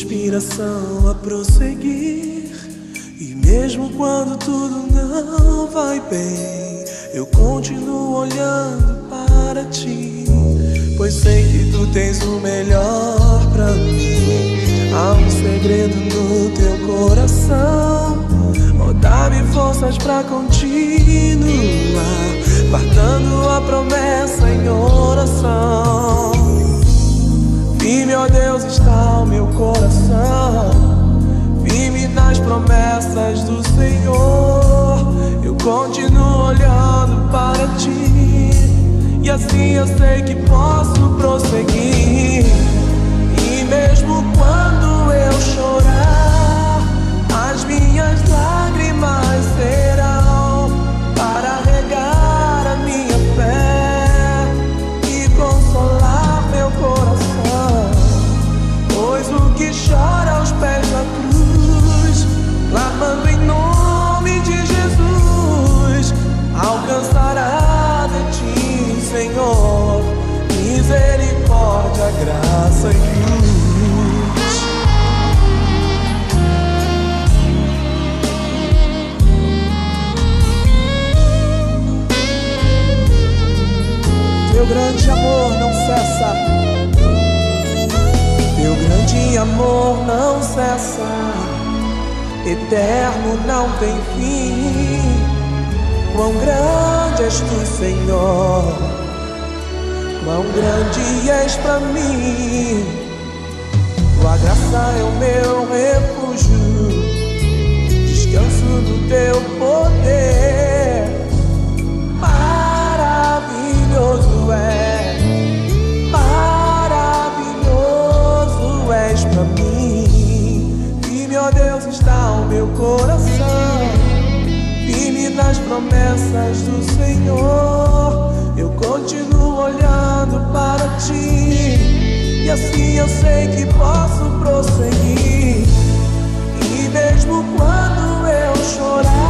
inspiração a prosseguir. E mesmo quando tudo não vai bem, eu continuo olhando para ti, pois sei que tu tens o melhor pra mim. Há um segredo no teu coração, oh, dá-me forças pra continuar, guardando a promessa em oração. Firme, ó Deus, está o meu coração, firme nas promessas do Senhor. Eu continuo olhando para ti, e assim eu sei que posso prosseguir. E mesmo quando eu chorar, as minhas lágrimas serão para regar a minha fé e consolar meu coração. Pois o que chora aos pés da cruz, clamando em nome de Jesus, alcançará de ti, Senhor, misericórdia, graça e luz. Teu grande amor não cessa, teu grande amor não cessa, eterno não tem fim. Quão grande és tu, Senhor, quão grande és pra mim. Tua graça é o meu refúgio, descanso no teu poder. Maravilhoso és pra mim. Firme, ó Deus, está o meu coração, firme nas promessas do Senhor. Eu continuo olhando para ti, e assim eu sei que posso prosseguir. E mesmo quando eu chorar,